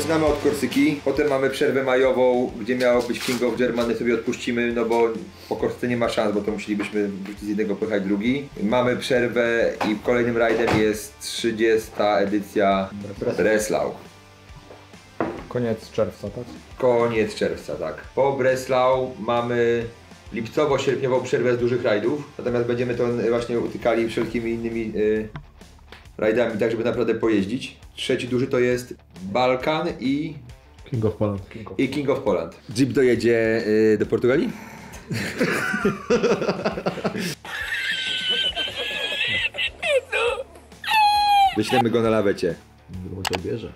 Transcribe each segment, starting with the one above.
Zaczynamy od Korsyki, potem mamy przerwę majową, gdzie miało być King of Germany, sobie odpuścimy, no bo po Korsyce nie ma szans, bo to musielibyśmy wrócić z jednego, pojechać drugi. Mamy przerwę i kolejnym rajdem jest 30. edycja Breslau. Koniec czerwca, tak? Koniec czerwca, tak. Po Breslau mamy lipcowo-sierpniową przerwę z dużych rajdów, natomiast będziemy to właśnie utykali wszelkimi innymi rajdami, tak żeby naprawdę pojeździć. Trzeci duży to jest Balkan i King of Poland. King of Poland. Jeep dojedzie do Portugalii? Wyślemy go na lawecie. Bo to bierze.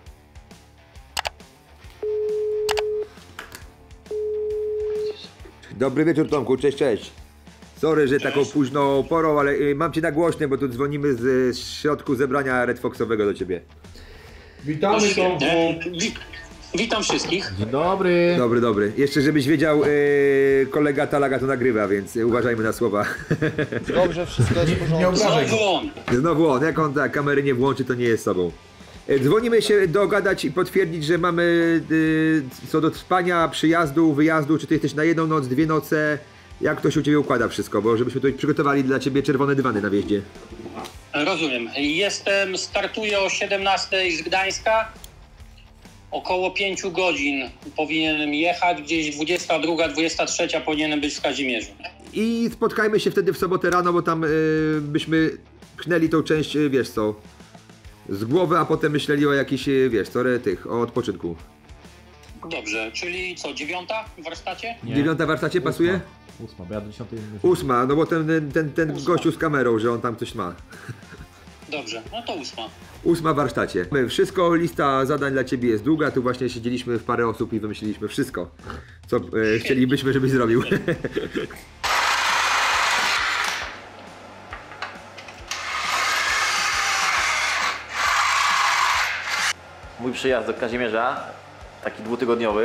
Dobry wieczór, Tomku, cześć, cześć. Sorry, że taką późną porą, ale mam cię na głośne, bo tu dzwonimy z środku zebrania Red Foxowego do ciebie. Witamy, Tomku. Witam wszystkich. Dzień dobry. Dobry. Jeszcze żebyś wiedział, kolega Talaga to nagrywa, więc uważajmy na słowa. Dobrze, wszystko jest w porządku. Nie obrażaj go. Znowu on. Znowu on, jak on tak kamery nie włączy, to nie jest sobą. Dzwonimy się dogadać i potwierdzić, że mamy co do trwania, przyjazdu, wyjazdu, czy ty jesteś na jedną noc, 2 noce, jak to się u ciebie układa wszystko, bo żebyśmy tutaj przygotowali dla ciebie czerwone dywany na wjeździe. Rozumiem. Startuję o 17 z Gdańska. Około 5 godzin powinienem jechać, gdzieś 22, 23 powinienem być w Kazimierzu. I spotkajmy się wtedy w sobotę rano, bo tam byśmy pchnęli tą część, wiesz co, z głowy, a potem myśleli o jakichś, wiesz co, o odpoczynku. Dobrze, czyli co, 9 w warsztacie? Nie. 9 w warsztacie pasuje? 8, bo ja do 10 8, no bo ten gościu z kamerą, że on tam coś ma. Dobrze, no to 8. 8 w warsztacie. Wszystko, lista zadań dla ciebie jest długa, tu właśnie siedzieliśmy w parę osób i wymyśliliśmy wszystko, co chcielibyśmy, żebyś zrobił. Mój przyjazd do Kazimierza, taki 2-tygodniowy,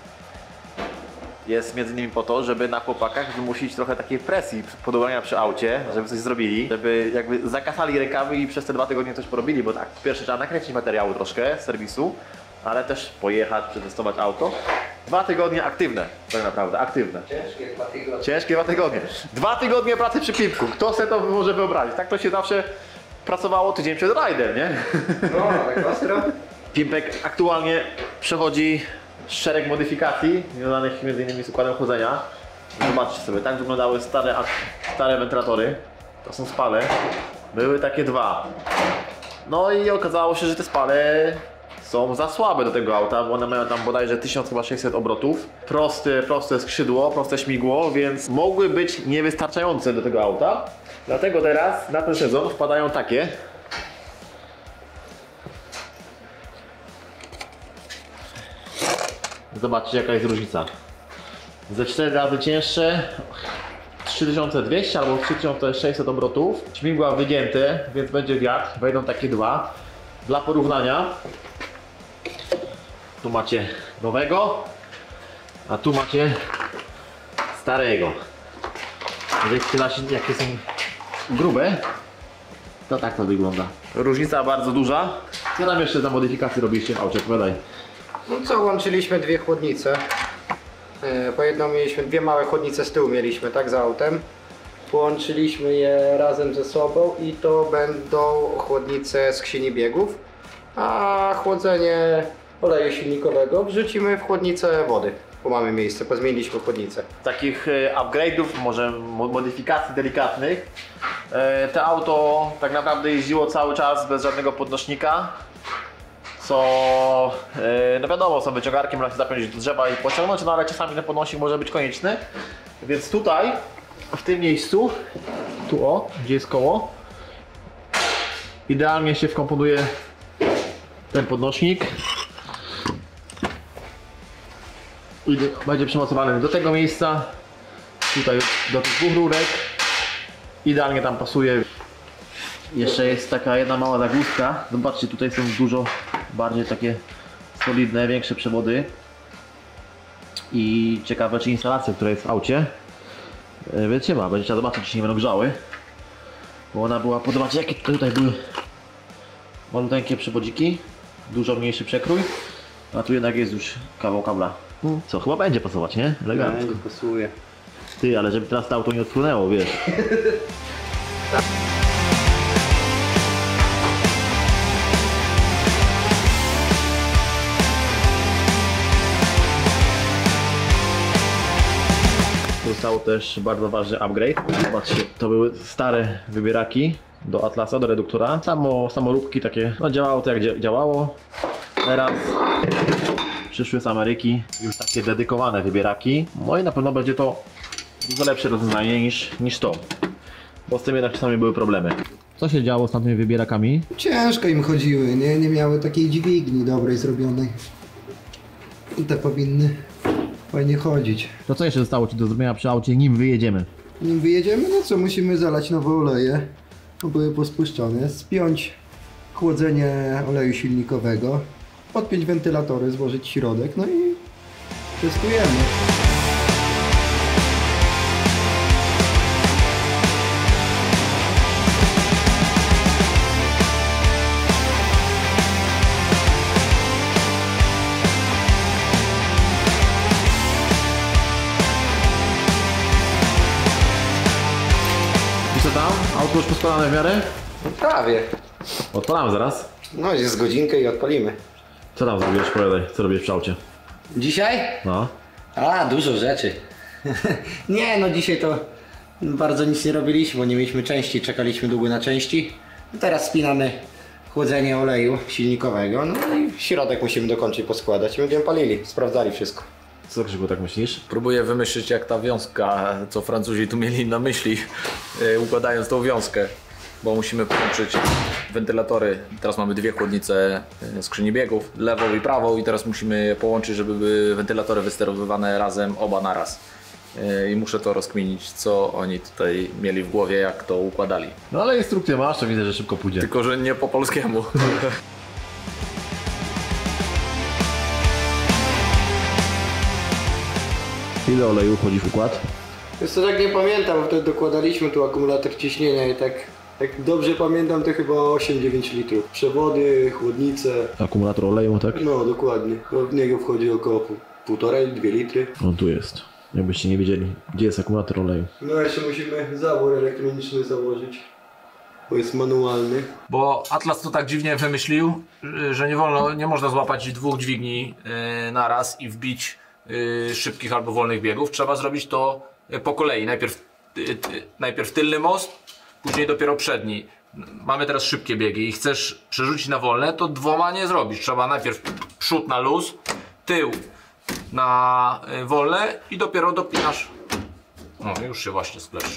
jest między innymi po to, żeby na chłopakach wymusić trochę takiej presji podobania przy aucie, żeby coś zrobili, żeby jakby zakasali rękawy i przez te 2 tygodnie coś porobili, bo tak, pierwszy trzeba nakręcić materiału troszkę z serwisu, ale też pojechać, przetestować auto. 2 tygodnie aktywne, tak naprawdę, aktywne. Ciężkie 2 tygodnie. Ciężkie 2 tygodnie. 2 tygodnie pracy przy pimpku, kto sobie to może wyobrazić? Tak to się zawsze pracowało tydzień przed rajdem, nie? No, tak ostro. Pimpek aktualnie przechodzi szereg modyfikacji związanych m.in. z układem chłodzenia. Zobaczcie sobie, tak wyglądały stare wentylatory. To są spale. Były takie 2. No i okazało się, że te spale są za słabe do tego auta, bo one mają tam bodajże 1600 obrotów. Proste skrzydło, proste śmigło, więc mogły być niewystarczające do tego auta. Dlatego teraz na ten sezon wpadają takie. Zobaczcie, jaka jest różnica. Ze 4 razy cięższe, 3200 albo 3600 obrotów. Śmigła wygięte, więc będzie wiatr. Wejdą takie 2. Dla porównania, tu macie nowego, a tu macie starego. Jeżeli chcecie, jakie są grube, to tak to wygląda. Różnica bardzo duża. Co tam jeszcze za modyfikacje robiliście w aucie? Opowiadaj. No co, łączyliśmy 2 chłodnice. Po jedną mieliśmy 2 małe chłodnice z tyłu mieliśmy, tak, za autem. Połączyliśmy je razem ze sobą i to będą chłodnice skrzyni biegów. A chłodzenie oleju silnikowego wrzucimy w chłodnicę wody, bo mamy miejsce, pozmieniliśmy chłodnicę. Takich upgrade'ów, może modyfikacji delikatnych. To auto tak naprawdę jeździło cały czas bez żadnego podnośnika. Co, no wiadomo, są wyciągarki, można się zapiąć do drzewa i pociągnąć, no ale czasami ten podnośnik może być konieczny. Więc tutaj, w tym miejscu, tu o, gdzie jest koło, idealnie się wkomponuje ten podnośnik. I będzie przymocowany do tego miejsca, tutaj do tych 2 rurek. Idealnie tam pasuje. Jeszcze jest taka jedna mała zagłódka. Zobaczcie, tutaj są dużo bardziej takie solidne, większe przewody. I ciekawe, czy instalacja, która jest w aucie, wytrzyma. Będzie trzeba zobaczyć, czy się nie będą grzały. Bo ona była, zobaczcie, jakie tutaj były maluteńkie przewodziki. Dużo mniejszy przekrój. A tu jednak jest już kawał kabla. Co, chyba będzie pasować, nie? Elegancko. pasuje. Ty, ale żeby teraz to auto nie odpłynęło, wiesz. Został też bardzo ważny upgrade. Zobaczcie, to były stare wybieraki do Atlasa, do reduktora. Samoróbki takie, no działało to jak działało. Teraz przyszły z Ameryki już takie dedykowane wybieraki. No i na pewno będzie to dużo lepsze rozwiązanie niż to. Bo z tym jednak czasami były problemy. Co się działo z tamtymi wybierakami? Ciężko im chodziły, nie miały takiej dźwigni dobrej zrobionej. I te powinny fajnie chodzić. To co jeszcze zostało Ci do zrobienia przy aucie, nim wyjedziemy? Nim wyjedziemy, no co, musimy zalać nowe oleje, bo były pospuszczone, spiąć chłodzenie oleju silnikowego, podpiąć wentylatory, złożyć środek, no i testujemy. I co tam? Auto już poskładane w miarę? Prawie. Odpalam zaraz. No jest godzinkę i odpalimy. Co tam zrobiłeś? Powiadaj, co robisz przy aucie? Dzisiaj? No. A, dużo rzeczy. Nie, no dzisiaj to bardzo nic nie robiliśmy, bo nie mieliśmy części, czekaliśmy długo na części. Teraz spinamy chłodzenie oleju silnikowego, no i środek musimy dokończyć poskładać. Będziemy palili, sprawdzali wszystko. Co, Krzyku, tak myślisz? Próbuję wymyślić jak ta wiązka, co Francuzi tu mieli na myśli, układając tą wiązkę, bo musimy połączyć wentylatory. Teraz mamy dwie chłodnice skrzyni biegów, lewą i prawą, i teraz musimy je połączyć, żeby były wentylatory wysterowywane razem, oba naraz. I muszę to rozkminić, co oni tutaj mieli w głowie, jak to układali. No ale instrukcję masz, to widzę, że szybko pójdzie. Tylko że nie po polskiemu. Ile oleju wchodzi w układ? Jest to tak nie pamiętam, bo wtedy dokładaliśmy tu akumulator ciśnienia i tak jak dobrze pamiętam, to chyba 8-9 litrów. Przewody, chłodnice, Akumulator oleju, tak? no dokładnie. W niego wchodzi około 1,5-2 litry. On tu jest. Jakbyście nie wiedzieli, gdzie jest akumulator oleju. No jeszcze musimy zawór elektroniczny założyć, bo jest manualny. Bo Atlas to tak dziwnie wymyślił, że nie można złapać dwóch dźwigni naraz i wbić szybkich albo wolnych biegów. Trzeba zrobić to po kolei. Najpierw tylny most, później dopiero przedni. Mamy teraz szybkie biegi i chcesz przerzucić na wolne, to dwoma nie zrobisz. Trzeba najpierw przód na luz, tył na wolne i dopiero dopinasz. O, już się właśnie skleszczył.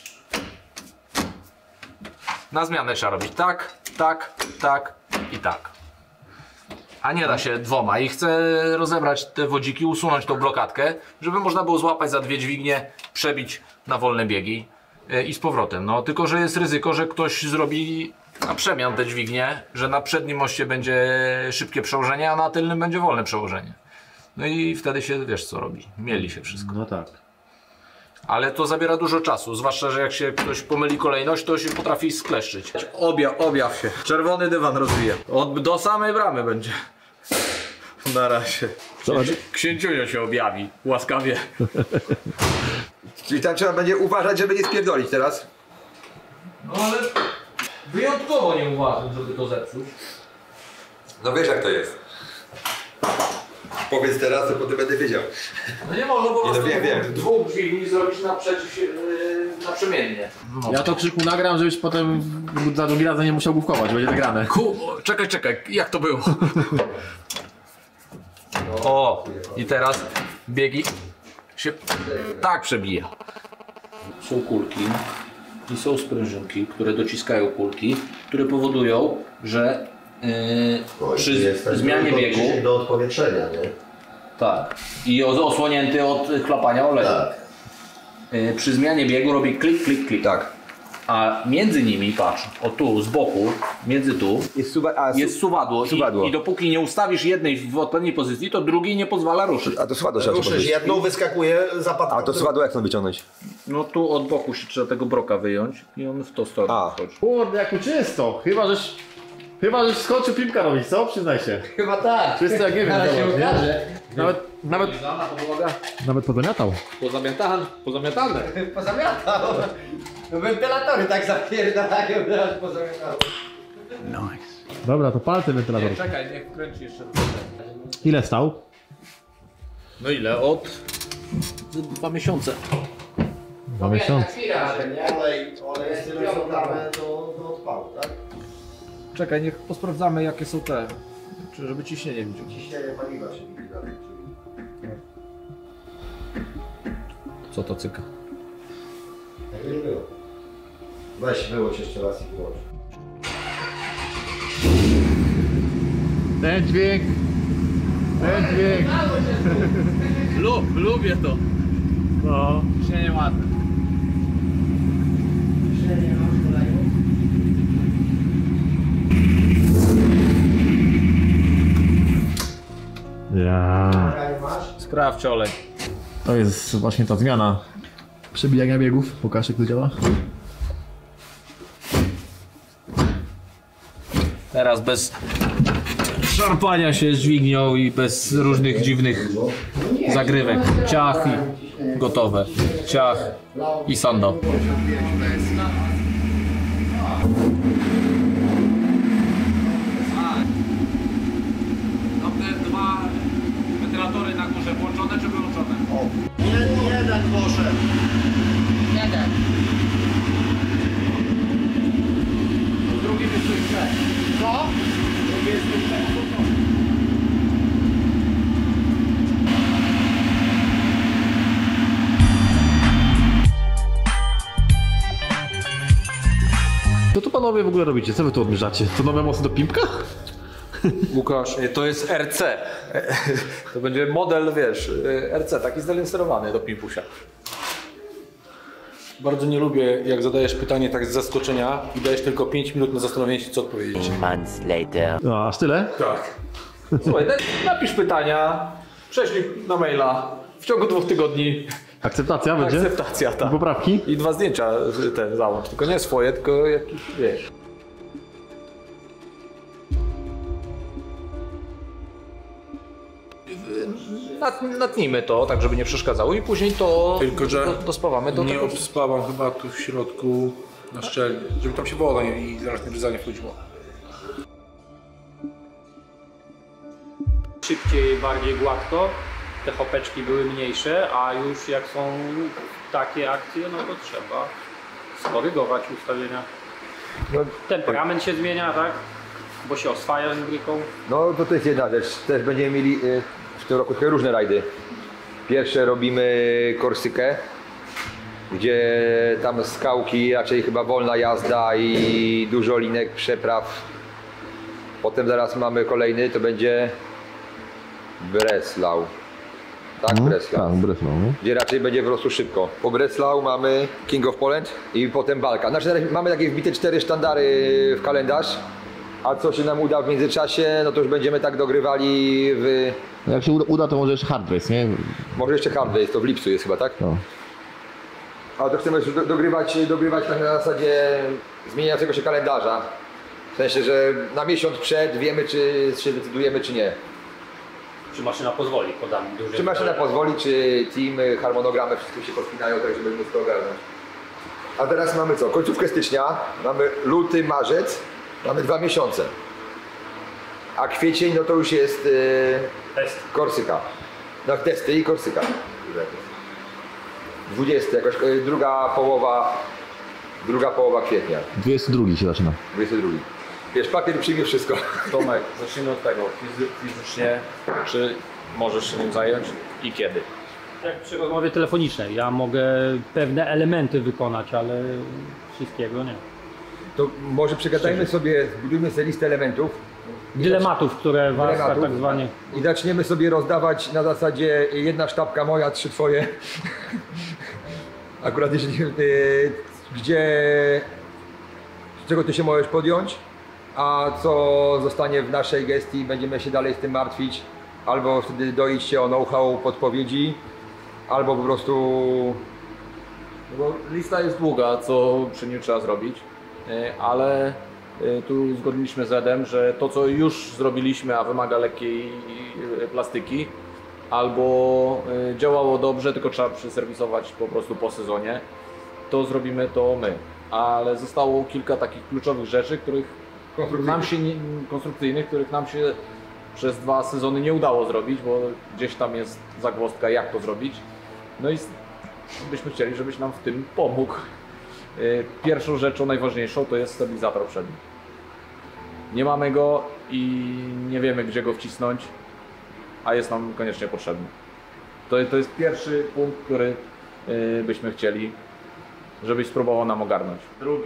Na zmianę trzeba robić tak, tak, tak i tak. A nie da się dwoma i chcę rozebrać te wodziki, usunąć tą blokadkę, żeby można było złapać za dwie dźwignie, przebić na wolne biegi i z powrotem. No tylko, że jest ryzyko, że ktoś zrobi na przemian te dźwignie, że na przednim moście będzie szybkie przełożenie, a na tylnym będzie wolne przełożenie. No i wtedy się, wiesz co robi, mieli się wszystko. No tak. Ale to zabiera dużo czasu, zwłaszcza, że jak się ktoś pomyli kolejność, to się potrafi skleszczyć. Objaw się. Czerwony dywan rozwija. Do samej bramy będzie. Na razie. Księciunio się objawi, łaskawie. Czyli tam trzeba będzie uważać, żeby nie spierdolić teraz. No ale wyjątkowo nie uważam, żeby to zepsuć. No wiesz jak to jest. Powiedz teraz, to potem będę wiedział. No nie wolno po prostu wiem. dwóch dźwigni zrobić naprzemiennie. No. Ja to, Krzyku, nagram, żebyś potem za drugi raz nie musiał główkować, będzie nagrane. Czekaj, jak to było? O, i teraz biegi się tak przebija. Są kulki i są sprężynki, które dociskają kulki, które powodują, że przy zmianie biegu do odpowietrzenia, nie? tak, i osłonięty od chlapania oleju. Tak. Przy zmianie biegu robi klik, klik, klik. Tak. A między nimi, patrz, o tu, z boku, między tu, jest suwadło. I dopóki nie ustawisz jednej w odpowiedniej pozycji, to drugiej nie pozwala ruszyć. A to suwadło trzeba Ruszysz powiedzieć. jedną, wyskakuje zapadł. A to suwadło jak chcą wyciągnąć? No tu od boku się trzeba tego broka wyjąć i on w tą stronę A. wchodzi. Kurde, jak tu czysto. Chyba, żeś Chyba, że skończył piłka robić, co? Przyznaj się. Chyba tak. Wszyscy jak nie wiem, Ale się zobacz, nie? okaże. Nawet pozamiatał. Pozamiatane. Pozamiatał. No wentylatory tak zapierdalają, teraz pozamiatało. Dobra, to palce wentylator. Czekaj, niech kręci jeszcze. Ile stał? No ile? Od 2 miesiące. 2 miesiące. Olej z tym damy do odpału, tak? Czekaj, niech posprawdzamy jakie są te. Czy żeby ciśnienie widzieć. Ciśnienie paliwa się likwidacja. Co to cyka? Tak nie było. Weź wyłącz jeszcze raz i wyłącz. Ten dźwięk. Ten dźwięk. Lubię to. No. Ciśnienie ładne. Ja. Sprawdź olej. To jest właśnie ta zmiana przebijania biegów. Pokaż jak to działa. Teraz bez szarpania się z dźwignią i bez różnych dziwnych zagrywek. Ciach i gotowe. Ciach i sando. Mam te 2 wentylatory na górze włączone czy wyłączone? Jeden poszedł. Drugi jest tu źle. Co? Drugi jest tu źle. Co tu panowie w ogóle robicie? Co wy tu odmierzacie? To nowe mocy do pimpka? Łukasz, to jest RC. To będzie model, wiesz, RC, taki sterowany do pimpusia. Bardzo nie lubię, jak zadajesz pytanie tak z zaskoczenia i dajesz tylko 5 minut na zastanowienie się, co odpowiedzieć. Months later. No, aż tyle? Tak. Słuchaj, napisz pytania, prześlij na maila. W ciągu 2 tygodni Akceptacja będzie? akceptacja, tak. Poprawki? I 2 zdjęcia te załącz, tylko nie swoje, tylko jakieś, wiesz. Natnijmy to, tak żeby nie przeszkadzało i później to Tylko, że dospawamy do nie tego. obspawam chyba tu w środku na szczelnie, żeby tam się woda i zaraz nie bryzanie wchodziło. Szybciej, bardziej gładko, te hopeczki były mniejsze, a już jak są takie akcje, no to trzeba skorygować ustawienia. Temperament się zmienia, tak? Bo się oswaja z bryką. No to jest jedna rzecz. Też będziemy mieli w tym roku trochę różne rajdy. Pierwsze robimy Korsykę, gdzie tam skałki, raczej chyba wolna jazda i dużo linek, przepraw. Potem zaraz mamy kolejny, to będzie Breslau. Tak, Breslau. Tak, Breslau. No. Gdzie raczej będzie po prostu szybko. Po Breslau mamy King of Poland i potem Balkan. Znaczy mamy takie wbite 4 sztandary w kalendarz, a co się nam uda w międzyczasie, no to już będziemy tak dogrywali w... Jak się uda, to może jeszcze hard race, nie? Może jeszcze hard race, to w lipcu jest chyba, tak? No. Ale to chcemy już dogrywać tak na zasadzie zmieniającego się kalendarza. W sensie, że na miesiąc przed wiemy, czy się decydujemy, czy nie. Czy maszyna pozwoli, podam duży. Czy maszyna pozwoli, czy team, harmonogramy, wszystko się podpinają, tak żeby móc to ogarnąć. A teraz mamy co? Końcówkę stycznia, mamy luty, marzec, mamy 2 miesiące. A kwiecień, no to już jest Test. Korsyka. No testy i Korsyka. 20, jakoś druga połowa kwietnia. 22 się zaczyna. 22. Wiesz, papier przyjmie wszystko. Tomek, zacznijmy od tego. Fizycznie, czy możesz się nim zająć i kiedy? Jak przy rozmowie telefonicznej, ja mogę pewne elementy wykonać, ale wszystkiego nie. To może przegadajmy sobie, zbudujmy sobie listę elementów. Dylematów, które was tak zwanie... I zaczniemy sobie rozdawać na zasadzie 1 sztabka moja, 3 twoje. Akurat jeśli, z czego ty się możesz podjąć, a co zostanie w naszej gestii, będziemy się dalej z tym martwić. Albo wtedy doić się o know-how, podpowiedzi, albo po prostu... No bo lista jest długa, co przy nim trzeba zrobić, ale tu uzgodniliśmy z Edem, że to co już zrobiliśmy, a wymaga lekkiej plastyki, albo działało dobrze, tylko trzeba przyserwisować po prostu po sezonie, to zrobimy to my. Ale zostało kilka takich kluczowych rzeczy, których nam się konstrukcyjnych, których nam się przez 2 sezony nie udało zrobić, bo gdzieś tam jest zagwozdka, jak to zrobić. No i byśmy chcieli, żebyś nam w tym pomógł. Pierwszą rzeczą, najważniejszą, to jest stabilizator przedni. Nie mamy go i nie wiemy, gdzie go wcisnąć, a jest nam koniecznie potrzebny. To jest pierwszy punkt, który byśmy chcieli, żebyś spróbował nam ogarnąć.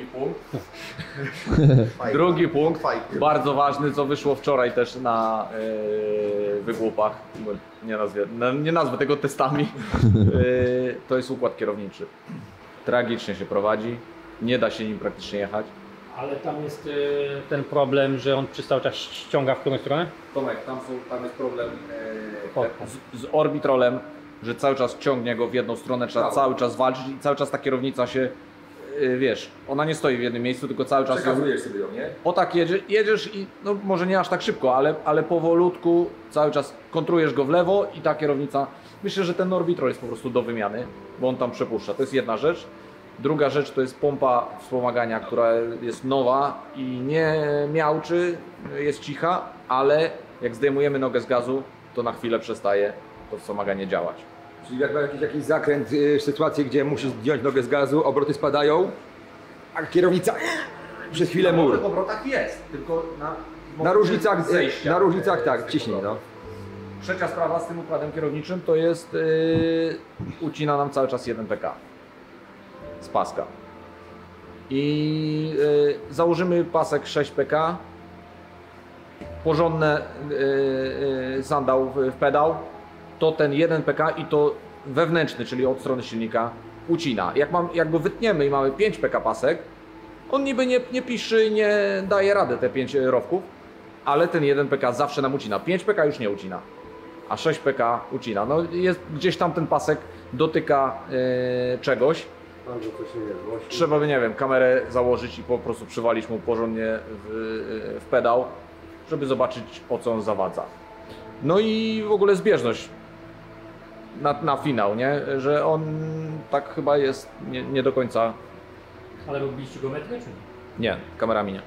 Drugi punkt, bardzo ważny, co wyszło wczoraj też na wygłupach, nie nazwę tego testami, to jest układ kierowniczy. Tragicznie się prowadzi, nie da się nim praktycznie jechać. Ale tam jest ten problem, że on przez cały czas ściąga w którą stronę? Tomek, tam jest problem z orbitrolem, że cały czas ciągnie go w jedną stronę, trzeba cały czas walczyć i cały czas ta kierownica się, wiesz, ona nie stoi w jednym miejscu, tylko cały czas Przekazujesz sobie ją, nie? O tak jedziesz i no może nie aż tak szybko, ale powolutku cały czas kontrujesz go w lewo i ta kierownica, myślę, że ten orbitrol jest po prostu do wymiany, bo on tam przepuszcza, to jest jedna rzecz. Druga rzecz to jest pompa wspomagania, która jest nowa i nie miauczy, jest cicha, ale jak zdejmujemy nogę z gazu, to na chwilę przestaje to wspomaganie działać. Czyli jak ma jakiś zakręt, sytuację, gdzie musisz zdjąć nogę z gazu, obroty spadają, a kierownica przez chwilę mur. W obrotach jest, tylko na różnicach tak, ciśnij no. Trzecia sprawa z tym układem kierowniczym to jest ucina nam cały czas 1 pk z paska. I założymy pasek 6 pk, porządne sandał w pedał, to ten 1 pk i to wewnętrzny, czyli od strony silnika, ucina. Jak go wytniemy i mamy 5 pk pasek, on niby nie piszczy, nie daje rady te 5 rowków, ale ten 1 pk zawsze nam ucina. 5 pk już nie ucina, a 6 pk ucina. No jest gdzieś tam ten pasek dotyka czegoś. Trzeba by, nie wiem, kamerę założyć i po prostu przywalić mu porządnie w pedał, żeby zobaczyć, o co on zawadza. No i w ogóle zbieżność na finał, nie? Że on tak chyba jest nie do końca. Ale robiliście geometrię czy nie? Nie, kamerami nie.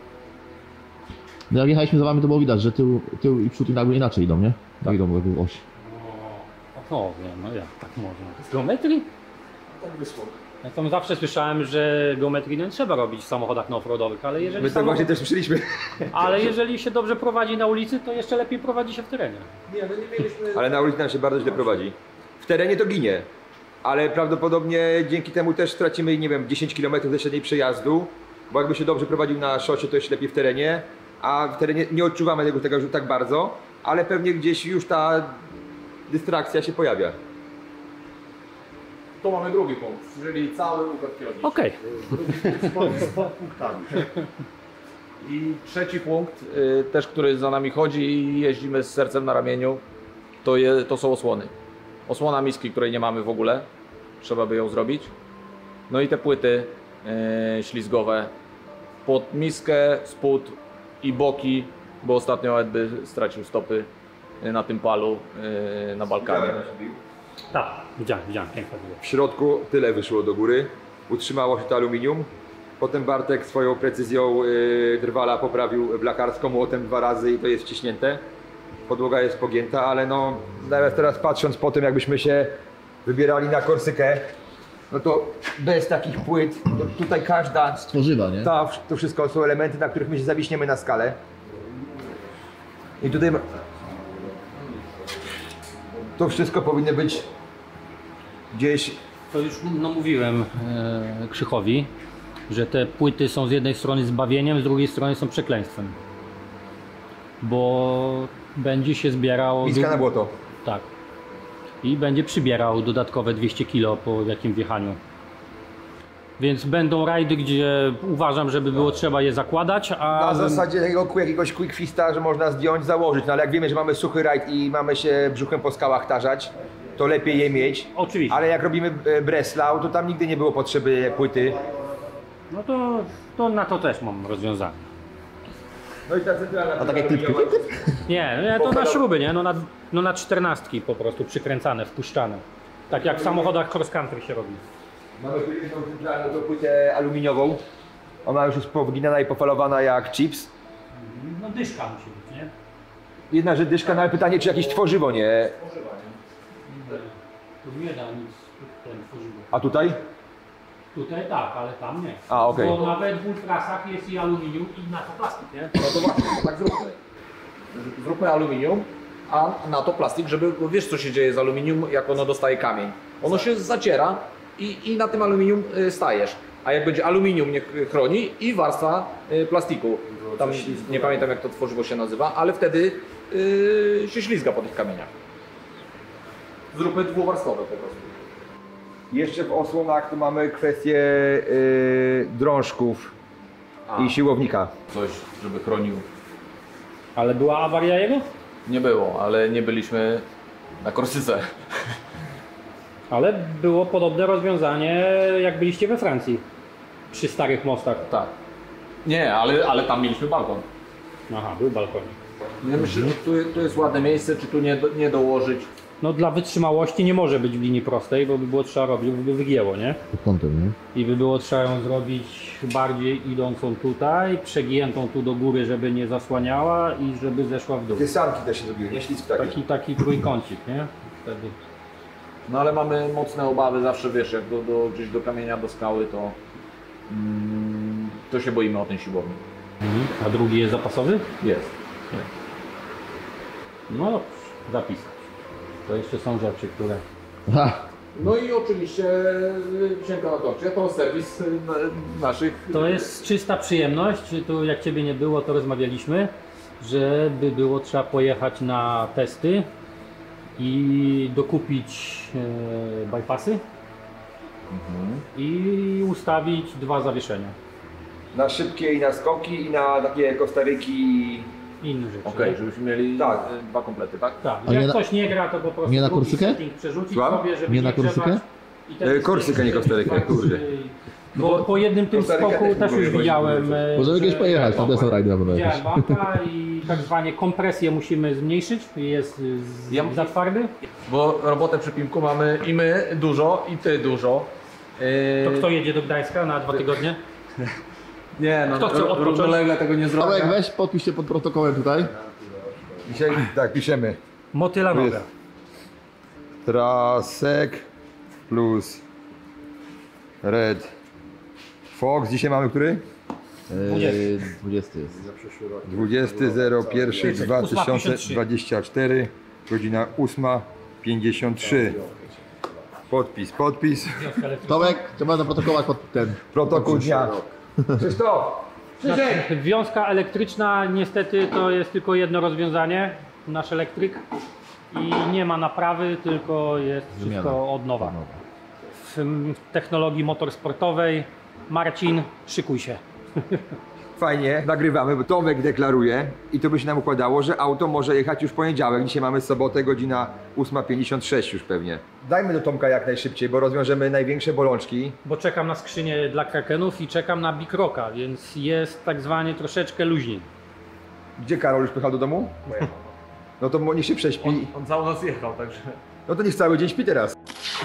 No jak jechaliśmy za wami, to było widać, że tył i przód nagle inaczej idą, nie? Tak idą jakby oś. No wiem, no jak tak można? Z geometrii? Tak wyszło. Ja tam zawsze słyszałem, że geometrii nie trzeba robić w samochodach offroadowych, ale jeżeli My to właśnie też słyszeliśmy. Ale jeżeli się dobrze prowadzi na ulicy, to jeszcze lepiej prowadzi się w terenie. Nie, my nie mieliśmy... Ale na ulicy nam się bardzo źle prowadzi. W terenie to ginie, ale prawdopodobnie dzięki temu też stracimy, nie wiem, 10 km ze średniej przejazdu, bo jakby się dobrze prowadził na szosie, to jeszcze lepiej w terenie, a w terenie nie odczuwamy tego tak bardzo, ale pewnie gdzieś już ta dystrakcja się pojawia. To mamy drugi punkt, czyli cały układ kierowniczy. Okej. Z punktami. I trzeci punkt, też który za nami chodzi i jeździmy z sercem na ramieniu, to są osłony. Osłona miski, której nie mamy w ogóle, trzeba by ją zrobić. No i te płyty ślizgowe pod miskę, spód i boki, bo ostatnio Edby stracił stopy na tym palu na Balkanie. Tak, widziałem, piękne było. W środku tyle wyszło do góry, utrzymało się to aluminium. Potem Bartek swoją precyzją drwala poprawił blacharsko młotem 2 razy i to jest wciśnięte. Podłoga jest pogięta, ale no teraz patrząc po tym, jakbyśmy się wybierali na Korsykę, no to bez takich płyt, to tutaj każda Tworzywa, nie? to wszystko są elementy, na których my się zawiśniemy na skalę. I tutaj to wszystko powinno być gdzieś. To już mówiłem Krzychowi, że te płyty są z jednej strony zbawieniem, z drugiej strony są przekleństwem. Bo będzie się zbierał... Miska na błoto. Tak. I będzie przybierał dodatkowe 200 kg po jakim wjechaniu. Więc będą rajdy, gdzie uważam, żeby było trzeba je zakładać, a... Na zasadzie jakiegoś quick fista, że można zdjąć, założyć, no ale jak wiemy, że mamy suchy rajd i mamy się brzuchem po skałach tarzać, to lepiej je mieć. Oczywiście. Ale jak robimy Breslau, to tam nigdy nie było potrzeby płyty. No to na to też mam rozwiązanie. No i ta centralna... A tak jak klipki? Nie, to na śruby, nie? No na 14 po prostu przykręcane, wpuszczane. Tak jak w samochodach cross country się robi. Mamy tą centralną płytę aluminiową. Ona już jest powginana i pofalowana jak chips. No dyszka musi być, nie? Jedna rzecz dyszka, no ale pytanie, czy jakieś tworzywo, nie? Tu nie da nic ten tworzywo. A tutaj? Tutaj tak, ale tam nie. A, okej. Bo nawet w ultrasach jest i aluminium i na to plastik, nie? No to właśnie, to tak zróbmy. Zróbmy aluminium, a na to plastik, żeby, bo wiesz co się dzieje z aluminium, jak ono dostaje kamień. Ono się zaciera i na tym aluminium stajesz. A jak będzie aluminium nie chroni i warstwa plastiku. Tam nie pamiętam jak to tworzywo się nazywa, ale wtedy się ślizga po tych kamieniach. Zróbmy dwuwarstwowe po prostu. Jeszcze w osłonach tu mamy kwestię drążków i siłownika. Coś, żeby chronił. Ale była awaria jego? Nie było, ale nie byliśmy na Korsyce. Ale było podobne rozwiązanie jak byliście we Francji. Przy starych mostach. Tak. Nie, ale tam mieliśmy balkon. Aha, był balkon. Ja myślę, że tu jest ładne miejsce, czy tu nie dołożyć. No dla wytrzymałości nie może być w linii prostej, bo by było trzeba robić, by wygięło, nie? Pod kątem, nie? I by było trzeba ją zrobić bardziej idącą tutaj, przegiętą tu do góry, żeby nie zasłaniała i żeby zeszła w dół. Te sanki też się zrobiły, nie? Ślizg taki. Taki trójkącik, nie? Wtedy. No ale mamy mocne obawy zawsze, wiesz, jak gdzieś do kamienia, do skały, to się boimy o ten siłownik. A drugi jest zapasowy? Jest. No dobrze, zapisać. To jeszcze są rzeczy, które... No i oczywiście księga na torcie to serwis naszych... To jest czysta przyjemność. Tu jak Ciebie nie było, to rozmawialiśmy, żeby było trzeba pojechać na testy i dokupić bypassy i ustawić 2 zawieszenia. Na szybkie i na skoki i na takie kostaryki. Inne rzeczy. Okej, żebyśmy mieli Tak. 2 komplety, tak? Tak, A jak nie na- ktoś nie gra, to po prostu nie na drugi Korsykę? setting przerzucić Słucham? sobie, żeby Nie na Korsykę? grzebać. I wtedy Korsykę, nie Kostarykę, kurde. Bo po jednym tym Kostarykę skoku też też nie już mogę widziałem, Możemy że- kiedyś pojechać, na desert ride na pewno jakiś. Widziałem mapę i tak zwanie kompresję musimy zmniejszyć, jest za twardy. Bo robotę przy Pimku mamy i my dużo, i ty dużo. To kto jedzie do Gdańska na 2 tygodnie? Nie, no Kto chce odpocząć? równolegle tego nie zrobię. Tomek, weź podpisz się pod protokołem tutaj. Dzisiaj tak piszemy. Motyla noga. Trasek plus Red Fox. Dzisiaj mamy który? 20 jest. 20.01.2024, godzina 8:53. Podpis. Tomek, trzeba zaprotokołować pod ten. Protokół dnia. Krzysztof! Wiązka elektryczna niestety to jest tylko jedno rozwiązanie, nasz elektryk. I nie ma naprawy, tylko jest wszystko od nowa. W technologii motorsportowej. Marcin, szykuj się. Fajnie, nagrywamy, bo Tomek deklaruje i to by się nam układało, że auto może jechać już w poniedziałek. Dzisiaj mamy sobotę, godzina 8:56 już pewnie. Dajmy do Tomka jak najszybciej, bo rozwiążemy największe bolączki. Bo czekam na skrzynię dla Krakenów i czekam na Big Rocka, więc jest tak zwanie troszeczkę luźniej. Gdzie Karol już pojechał do domu? No to niech się prześpi. On całą noc jechał, także... No to niech cały dzień śpi teraz.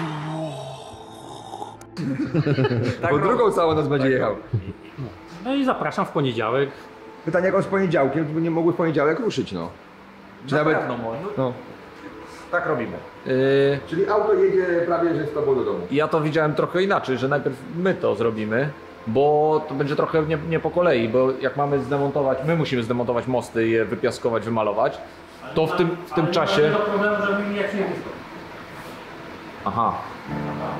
Tak Bo drugą całą noc będzie jechał. No i zapraszam w poniedziałek. Pytanie jak on z poniedziałkiem, to by nie mogły w poniedziałek ruszyć, no. Czy Na nawet... pewno, No. tak robimy. Czyli auto jedzie prawie że z tobą do domu. Ja to widziałem trochę inaczej, że najpierw my to zrobimy, bo to będzie trochę nie po kolei, bo jak mamy zdemontować, my musimy zdemontować mosty, je wypiaskować, wymalować, to w tym czasie... Nie ma problemu, żeby mi jak nie Aha.